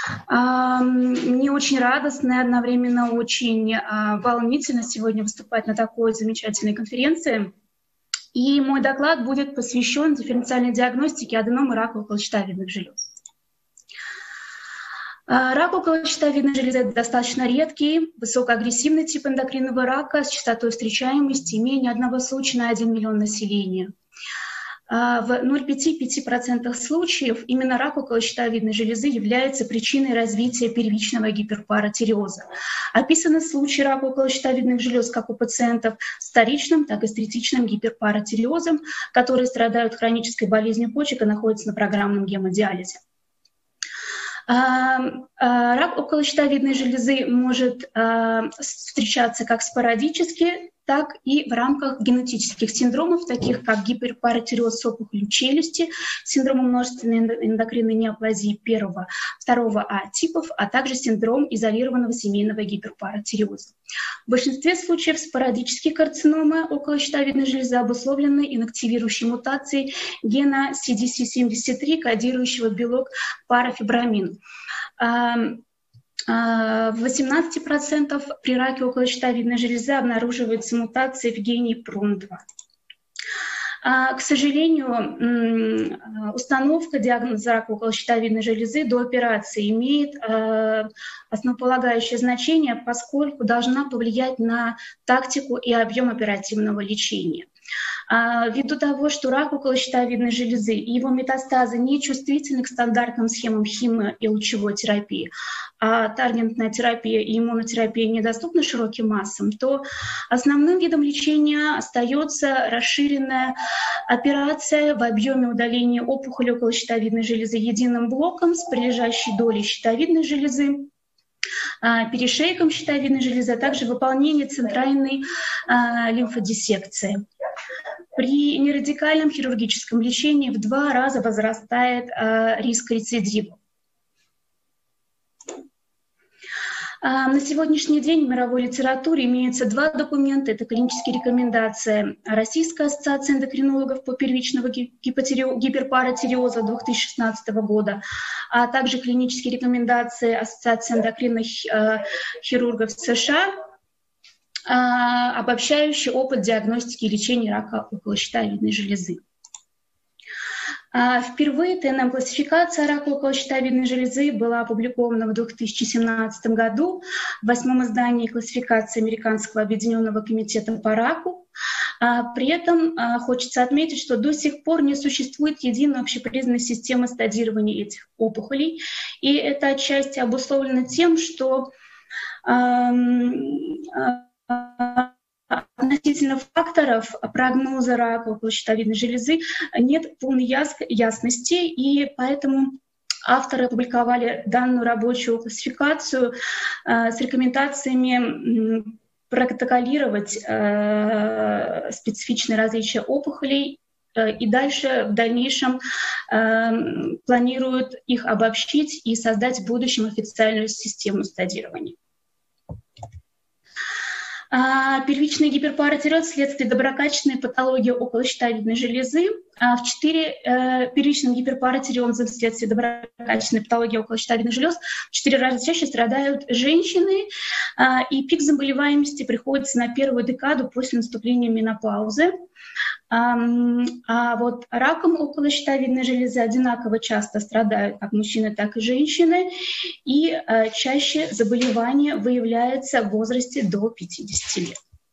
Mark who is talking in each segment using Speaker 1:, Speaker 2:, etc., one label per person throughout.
Speaker 1: Мне очень радостно и одновременно очень волнительно сегодня выступать на такой замечательной конференции. И мой доклад будет посвящен дифференциальной диагностике аденом и рака околощитовидных желез. Рак околощитовидной железы – это достаточно редкий, высокоагрессивный тип эндокринного рака с частотой встречаемости менее одного случая на 1 миллион населения. В 0,5% случаев именно рак околощитовидной железы является причиной развития первичного гиперпаратиреоза. Описаны случаи рака околощитовидных желез как у пациентов с вторичным, так и с третичным гиперпаратиреозом, которые страдают хронической болезнью почек и находятся на программном гемодиализе. Рак околощитовидной железы может встречаться как спорадически, так и в рамках генетических синдромов, таких как гиперпаратиреоз с опухолью челюсти, синдром множественной эндокринной неоплазии 1-2 типов, а также синдром изолированного семейного гиперпаратиреоза. В большинстве случаев спорадические карциномы околощитовидной железы обусловлены инактивирующей мутацией гена CDC73, кодирующего белок парафибрамин. В 18% при раке околощитовидной железы обнаруживается мутация в гене PRUN2. К сожалению, установка диагноза рака околощитовидной железы до операции имеет основополагающее значение, поскольку должна повлиять на тактику и объем оперативного лечения. Ввиду того, что рак околощитовидной железы и его метастазы не чувствительны к стандартным схемам химо- и лучевой терапии, а таргетная терапия и иммунотерапия недоступны широким массам, то основным видом лечения остается расширенная операция в объеме удаления опухоли околощитовидной железы единым блоком с прилежащей долей щитовидной железы, перешейком щитовидной железы, а также выполнение центральной лимфодиссекции. При нерадикальном хирургическом лечении в 2 раза возрастает риск рецидива. На сегодняшний день в мировой литературе имеются 2 документа. Это клинические рекомендации Российской ассоциации эндокринологов по первичному гиперпаратиреозу 2016 года, а также клинические рекомендации Ассоциации эндокринных хирургов США, обобщающий опыт диагностики и лечения рака околощитовидной железы. Впервые ТНМ-классификация рака околощитовидной железы была опубликована в 2017 году в 8-м издании классификации Американского объединенного комитета по раку. При этом хочется отметить, что до сих пор не существует единой общепризнанной системы стадирования этих опухолей, и это отчасти обусловлено тем, что относительно факторов прогноза рака околощитовидной железы нет полной ясности, и поэтому авторы опубликовали данную рабочую классификацию с рекомендациями протоколировать специфичные различия опухолей, и дальше в дальнейшем планируют их обобщить и создать в будущем официальную систему стадирования. Первичный гиперпаратиреоз вследствие доброкачественной патологии околощитовидной железы. Первичным гиперпаратиреозом вследствие доброкачественной патологии околощитовидных желез в 4 раза чаще страдают женщины, и пик заболеваемости приходится на первую декаду после наступления менопаузы. А вот раком околощитовидной железы одинаково часто страдают как мужчины, так и женщины, и чаще заболевание выявляется в возрасте до 50 лет.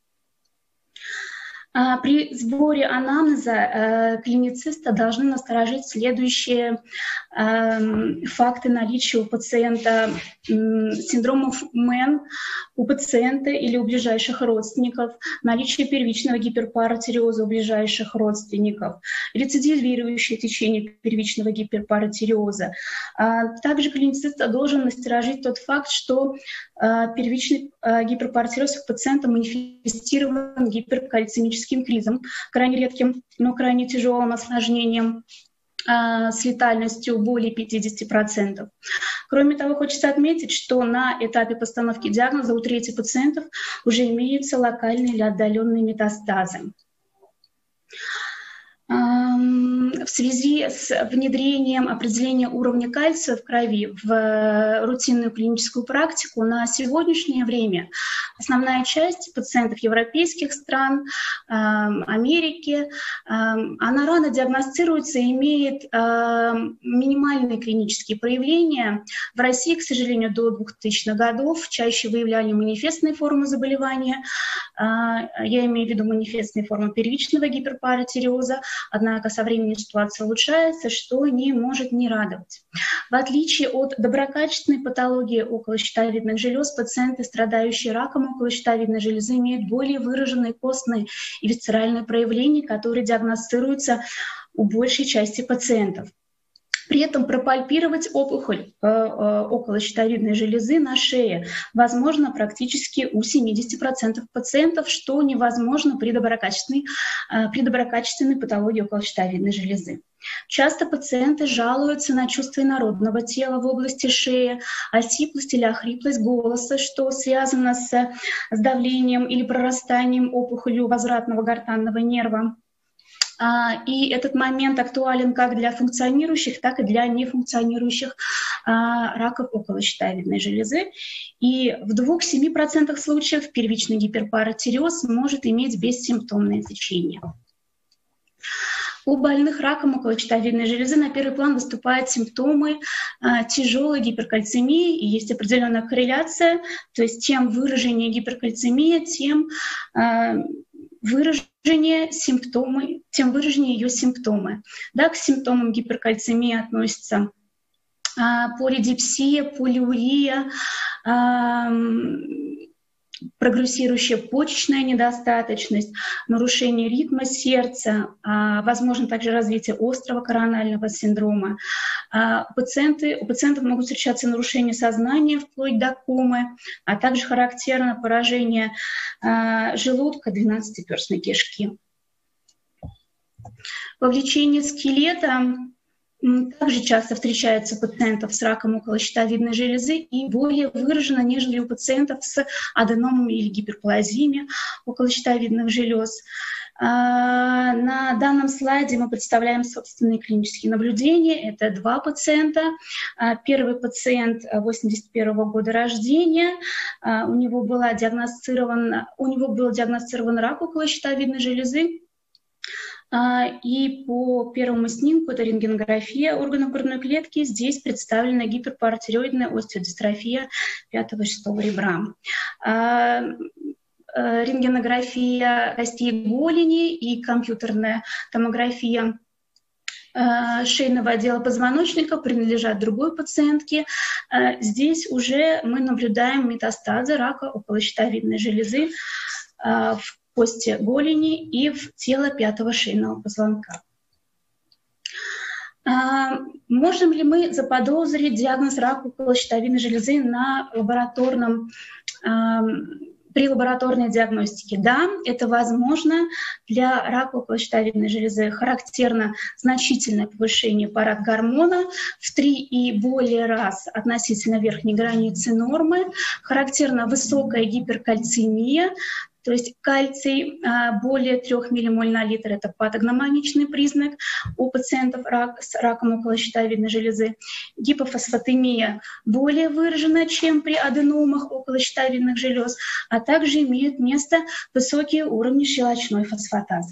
Speaker 1: При сборе анамнеза клинициста должны насторожить следующие факты наличия у пациента синдромов МЭН у пациента или у ближайших родственников, наличие первичного гиперпаратиреоза у ближайших родственников, рецидивирующее течение первичного гиперпаратиреоза. Также клиницист должен насторожить тот факт, что первичный гиперпаратиреоз у пациента манифестирован гиперкальцемическим кризом, крайне редким, но крайне тяжелым осложнением с летальностью более 50%. Кроме того, хочется отметить, что на этапе постановки диагноза у трети пациентов уже имеются локальные или отдаленные метастазы. в связи с внедрением определения уровня кальция в крови в рутинную клиническую практику на сегодняшнее время основная часть пациентов европейских стран, Америки, она рано диагностируется и имеет минимальные клинические проявления. В России, к сожалению, до 2000-х годов чаще выявляли манифестные формы заболевания. Я имею в виду манифестные формы первичного гиперпаратиреоза, однако со временем ситуация улучшается, что не может не радовать. В отличие от доброкачественной патологии околощитовидных желез, пациенты, страдающие раком околощитовидной железы, имеют более выраженные костные и висцеральные проявления, которые диагностируются у большей части пациентов. При этом пропальпировать опухоль околощитовидной железы на шее возможно практически у 70% пациентов, что невозможно при доброкачественной патологии околощитовидной железы. Часто пациенты жалуются на чувство инородного тела в области шеи, осиплость или охриплость голоса, что связано с давлением или прорастанием опухолью возвратного гортанного нерва. И этот момент актуален как для функционирующих, так и для нефункционирующих раков околощитовидной железы. И в 2-7% случаев первичный гиперпаратиреоз может иметь бессимптомное течение. У больных раком околощитовидной железы на первый план выступают симптомы тяжелой гиперкальцемии, и есть определенная корреляция, то есть чем выраженнее гиперкальцемия, тем выраженнее ее симптомы. Да, к симптомам гиперкальцемии относятся полидипсия, полиурия, прогрессирующая почечная недостаточность, нарушение ритма сердца, возможно также развитие острого коронального синдрома. У пациентов могут встречаться нарушения сознания вплоть до комы, а также характерно поражение желудка, 12-перстной кишки. Повлечение скелета также часто встречается у пациентов с раком околощитовидной железы и более выражено, нежели у пациентов с аденомами или гиперплазиями околощитовидных желез. На данном слайде мы представляем собственные клинические наблюдения. Это 2 пациента. Первый пациент 1981 года рождения. У него был диагностирован рак околощитовидной железы. И по первому снимку, это рентгенография органов грудной клетки, здесь представлена гиперпаратиреоидная остеодистрофия 5-6 ребра. Рентгенография костей голени и компьютерная томография шейного отдела позвоночника принадлежат другой пациентке. Здесь уже мы наблюдаем метастазы рака околощитовидной железы в кости голени и в тело 5-го шейного позвонка. Можем ли мы заподозрить диагноз рака околощитовидной железы при лабораторной диагностике? Да, это возможно. Для рака околощитовидной железы характерно значительное повышение парагормона в 3 и более раз относительно верхней границы нормы, характерна высокая гиперкальцемия, то есть кальций более 3 ммоль на литр — это патогномоничный признак у пациентов с раком околощитовидной железы. Гипофосфатемия более выражена, чем при аденомах околощитовидных желез, а также имеют место высокие уровни щелочной фосфатазы.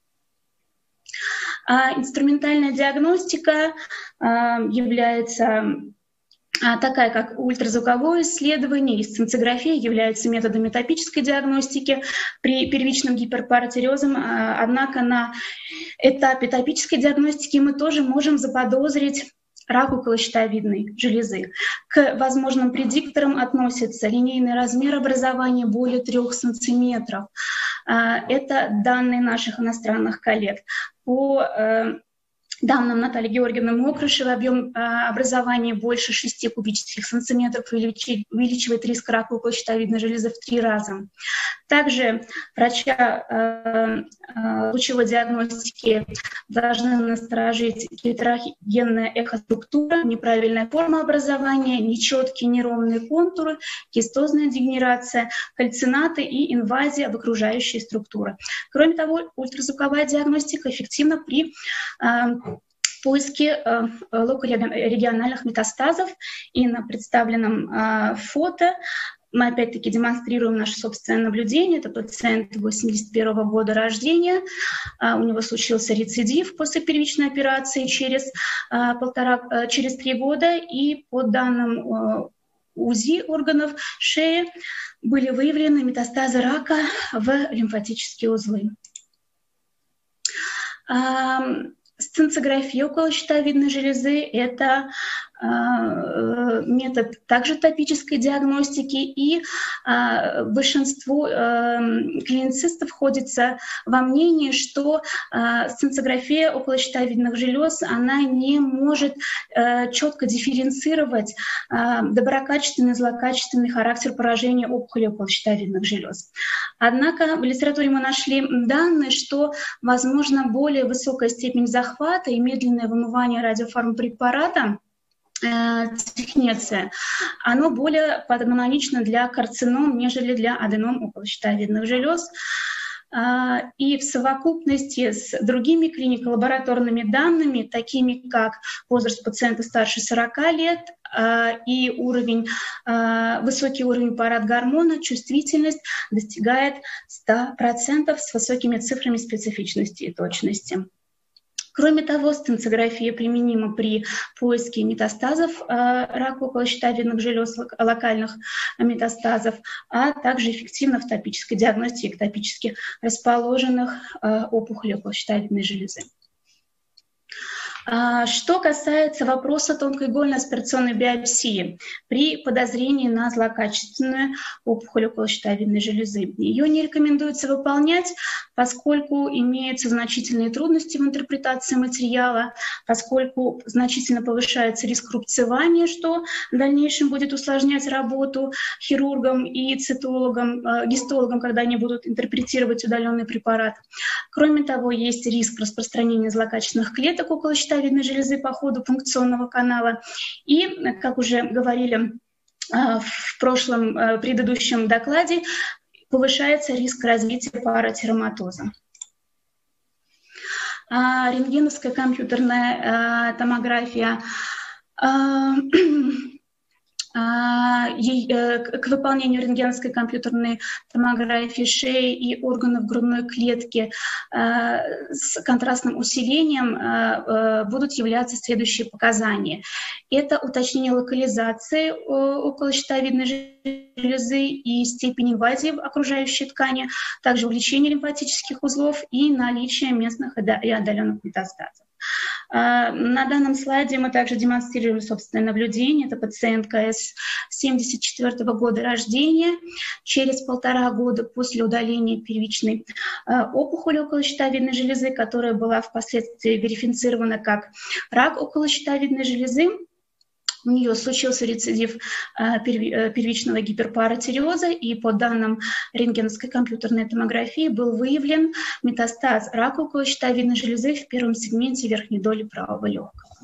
Speaker 1: Инструментальная диагностика является такая, как ультразвуковое исследование и сцинциграфия, являются методами топической диагностики при первичном гиперпаратиреозе. Однако на этапе топической диагностики мы тоже можем заподозрить рак околощитовидной железы. К возможным предикторам относятся линейный размер образования более 3 сантиметров. Это данные наших иностранных коллег. По данным Натальи Георгиевны Мокрышевой, объем образования больше 6 кубических сантиметров увеличивает риск рака околощитовидной железы в 3 раза. Также врача лучевой диагностики должны насторожить гетерогенная эхоструктура, неправильная форма образования, нечеткие неровные контуры, кистозная дегенерация, кальцинаты и инвазия в окружающие структуры. Кроме того, ультразвуковая диагностика эффективна при поиске локорегиональных метастазов. И на представленном фото мы опять-таки демонстрируем наше собственное наблюдение. Это пациент 81 года рождения. У него случился рецидив после первичной операции через 3 года. И по данным УЗИ органов шеи были выявлены метастазы рака в лимфатические узлы. Сцинциграфия околощитовидной железы – это метод также топической диагностики, и большинство клиницистов сходится во мнении, что сцинциграфия околощитовидных желез она не может четко дифференцировать доброкачественный и злокачественный характер поражения опухоли околощитовидных желез. Однако в литературе мы нашли данные, что возможно более высокая степень захвата и медленное вымывание радиофармпрепарата технеция, оно более патогномонично для карцином, нежели для аденом околощитовидных желез. И в совокупности с другими клинико-лабораторными данными, такими как возраст пациента старше 40 лет и высокий уровень парадгормона, чувствительность достигает 100% с высокими цифрами специфичности и точности. Кроме того, сцинциграфия применима при поиске метастазов рака околощитовидных желез, локальных метастазов, а также эффективна в топической диагностике топически расположенных опухолей околощитовидной железы. Что касается вопроса тонкоигольной аспирационной биопсии при подозрении на злокачественную опухоль околощитовидной железы, ее не рекомендуется выполнять, поскольку имеются значительные трудности в интерпретации материала, поскольку значительно повышается риск рубцевания, что в дальнейшем будет усложнять работу хирургам и цитологам, гистологам, когда они будут интерпретировать удаленный препарат. Кроме того, есть риск распространения злокачественных клеток околощитовидной железы по ходу функционного канала. И, как уже говорили в предыдущем докладе, повышается риск развития паратироматоза. Рентгеновская компьютерная томография. К выполнению рентгеновской компьютерной томографии шеи и органов грудной клетки с контрастным усилением будут являться следующие показания. Это уточнение локализации околощитовидной железы и степень инвазии в окружающей ткани, также увеличение лимфатических узлов и наличие местных и отдаленных метастазов. На данном слайде мы также демонстрируем собственное наблюдение. Это пациентка с 1974 года рождения. Через 1,5 года после удаления первичной опухоли околощитовидной железы, которая была впоследствии верифицирована как рак околощитовидной железы, у нее случился рецидив первичного гиперпаратиреоза, и по данным рентгеновской компьютерной томографии был выявлен метастаз рака околощитовидной железы в первом сегменте верхней доли правого легкого.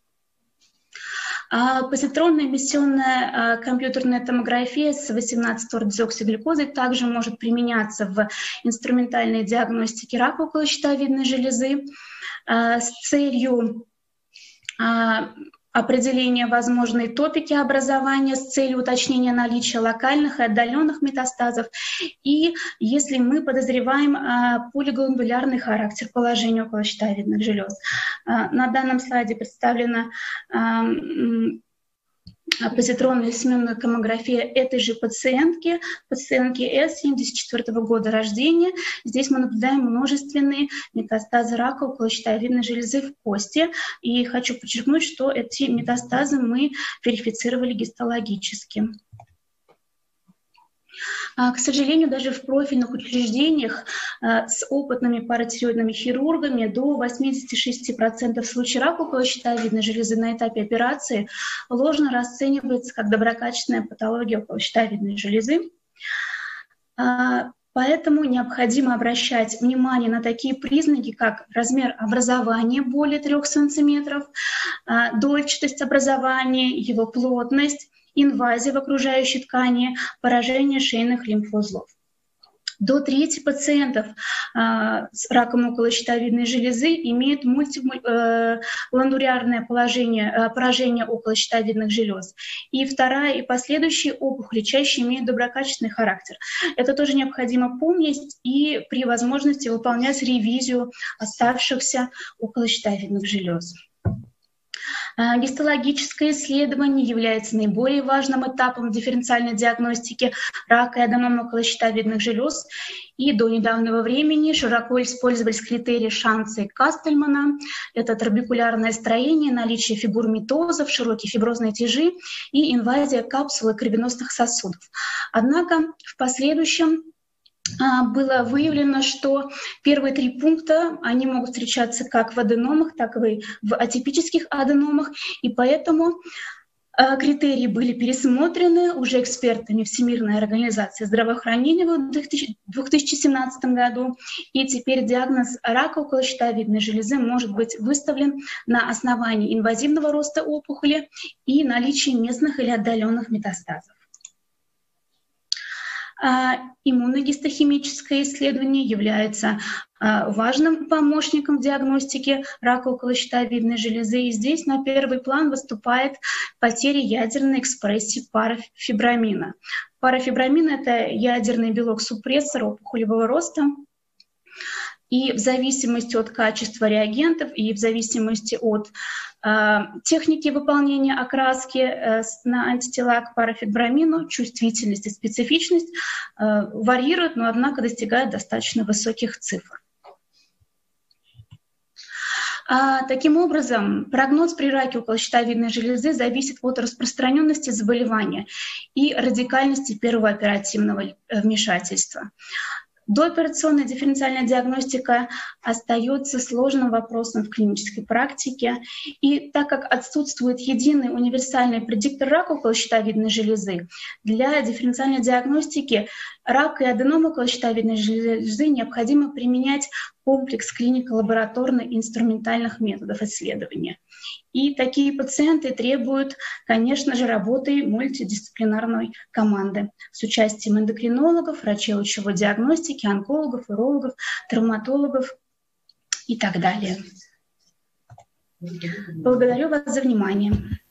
Speaker 1: Позитронная эмиссионная компьютерная томография с 18-ор-дезоксиглюкозой также может применяться в инструментальной диагностике рака околощитовидной железы с целью определение возможной топики образования с целью уточнения наличия локальных и отдаленных метастазов. И если мы подозреваем полиглондулярный характер положения околощитовидных желез. На данном слайде представлена позитронная семенная томография этой же пациентки С 1974 года рождения. Здесь мы наблюдаем множественные метастазы рака околощитовидной железы в кости. И хочу подчеркнуть, что эти метастазы мы верифицировали гистологически. К сожалению, даже в профильных учреждениях с опытными паратиреоидными хирургами до 86% случаев рака околощитовидной железы на этапе операции ложно расценивается как доброкачественная патология околощитовидной железы. Поэтому необходимо обращать внимание на такие признаки, как размер образования более 3 см, дольчатость образования, его плотность, инвазия в окружающей ткани, поражение шейных лимфоузлов. До трети пациентов с раком околощитовидной железы имеют мультиланурярное поражение околощитовидных желез. И вторая и последующие опухоли чаще имеют доброкачественный характер. Это тоже необходимо помнить и при возможности выполнять ревизию оставшихся околощитовидных желез. Гистологическое исследование является наиболее важным этапом дифференциальной диагностики рака и аденома околощитовидных желез. И до недавнего времени широко использовались критерии Шанца и Кастельмана. Это трабекулярное строение, наличие фигур митозов, широкие фиброзные тяжи и инвазия капсулы кровеносных сосудов. Однако в последующем было выявлено, что первые три пункта, они могут встречаться как в аденомах, так и в атипических аденомах, и поэтому критерии были пересмотрены уже экспертами Всемирной организации здравоохранения в 2017 году, и теперь диагноз рака околощитовидной железы может быть выставлен на основании инвазивного роста опухоли и наличия местных или отдаленных метастазов. Иммуногистохимическое исследование является важным помощником в диагностике рака околощитовидной железы. И здесь на первый план выступает потеря ядерной экспрессии парафибрамина. Парафибрамин — это ядерный белок-супрессор опухолевого роста. И в зависимости от качества реагентов и в зависимости от техники выполнения окраски на антитела к парафибрамину, чувствительность и специфичность варьируют, но однако достигают достаточно высоких цифр. Таким образом, прогноз при раке околощитовидной железы зависит от распространенности заболевания и радикальности первого оперативного вмешательства. Дооперационная дифференциальная диагностика остается сложным вопросом в клинической практике, и так как отсутствует единый универсальный предиктор рака околощитовидной железы, для дифференциальной диагностики рака и аденома околощитовидной железы необходимо применять комплекс клинико-лабораторно-инструментальных методов исследования. И такие пациенты требуют, конечно же, работы мультидисциплинарной команды с участием эндокринологов, врачей лучевой диагностики, онкологов, урологов, травматологов и так далее. Благодарю вас за внимание.